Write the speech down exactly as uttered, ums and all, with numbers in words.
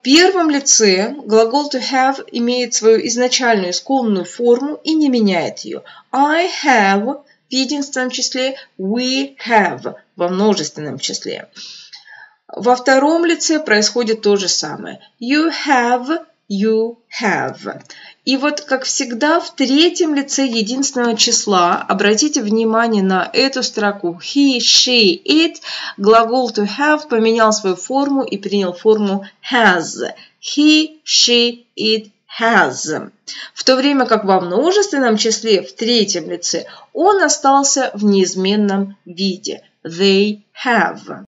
первом лице глагол to have имеет свою изначальную исконную форму и не меняет ее. I have в единственном числе, we have во множественном числе. Во втором лице происходит то же самое. You have, you have. И вот, как всегда, в третьем лице единственного числа, обратите внимание на эту строку he, she, it, глагол to have поменял свою форму и принял форму has. He, she, it has. В то время как во множественном числе, в третьем лице, он остался в неизменном виде. They have.